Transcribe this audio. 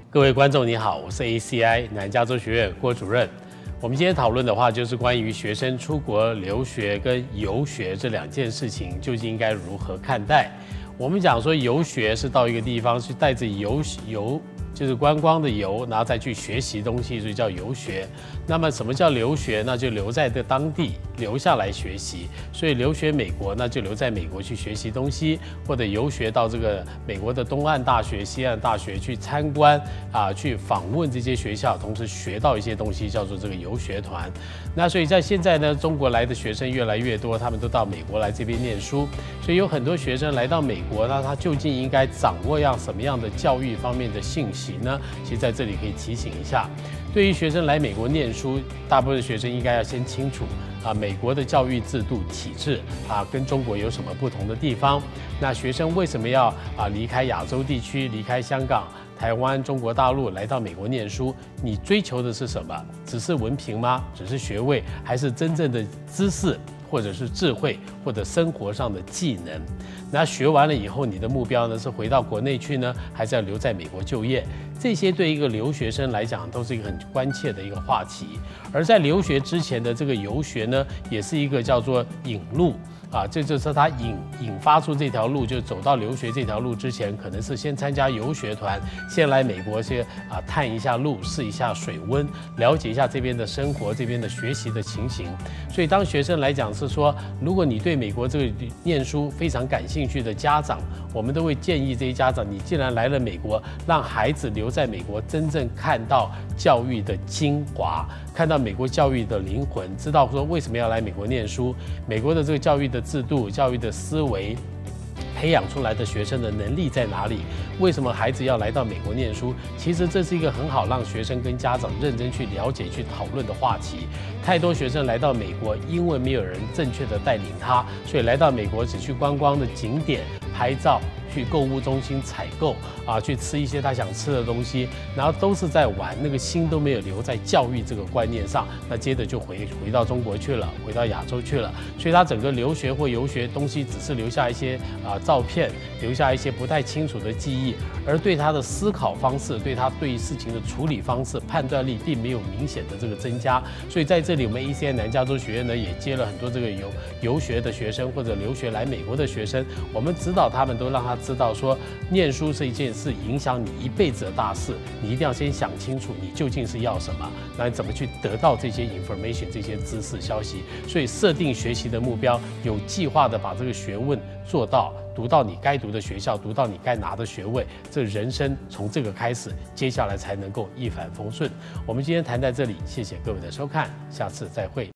各位观众你好，我是 ACI 南加州学院郭主任。我们今天讨论的话，就是关于学生出国留学跟游学这两件事情，究竟应该如何看待？我们讲说游学是到一个地方去带着就是观光的游，然后再去学习东西，所以叫游学。那么什么叫留学？那就留在这当地，留下来学习。所以留学美国，那就留在美国去学习东西，或者游学到这个美国的东岸大学、西岸大学去参观去访问这些学校，同时学到一些东西，叫做这个游学团。那所以在现在呢，中国来的学生越来越多，他们都到美国来这边念书，所以有很多学生来到美国，那他究竟应该掌握什么样的教育方面的信息呢？其实在这里可以提醒一下，对于学生来美国念书，大部分学生应该要先清楚美国的教育制度体制跟中国有什么不同的地方。那学生为什么要离开亚洲地区，离开香港、台湾、中国大陆来到美国念书？你追求的是什么？只是文凭吗？只是学位，还是真正的知识，或者是智慧，或者生活上的技能？那学完了以后，你的目标呢是回到国内去呢，还是要留在美国就业？这些对一个留学生来讲都是一个很关切的一个话题。而在留学之前的这个游学呢，也是一个叫做引路。这就是他引发出这条路，就走到留学这条路之前，可能是先参加游学团，先来美国先探一下路，试一下水温，了解一下这边的生活、这边的学习的情形。所以当学生来讲是说，如果你对美国这个念书非常感兴趣的家长，我们都会建议这些家长，你既然来了美国，让孩子留在美国，真正看到教育的精华，看到美国教育的灵魂，知道说为什么要来美国念书，美国的这个教育的制度、教育的思维，培养出来的学生的能力在哪里？为什么孩子要来到美国念书？其实这是一个很好让学生跟家长认真去了解、去讨论的话题。太多学生来到美国，因为没有人正确的带领他，所以来到美国只去观光的景点拍照，去购物中心采购去吃一些他想吃的东西，然后都是在玩，那个心都没有留在教育这个观念上。那接着就回到中国去了，回到亚洲去了。所以他整个留学或游学东西，只是留下一些照片，留下一些不太清楚的记忆，而对他的思考方式，对他对于事情的处理方式、判断力，并没有明显的这个增加。所以在这里，我们 ACI 南加州学院呢，也接了很多这个游学的学生或者留学来美国的学生，我们指导他们，都让他知道说，念书是一件是影响你一辈子的大事，你一定要先想清楚你究竟是要什么，那你怎么去得到这些 information 这些知识消息。所以设定学习的目标，有计划的把这个学问做到，读到你该读的学校，读到你该拿的学位，这人生从这个开始，接下来才能够一帆风顺。我们今天谈在这里，谢谢各位的收看，下次再会。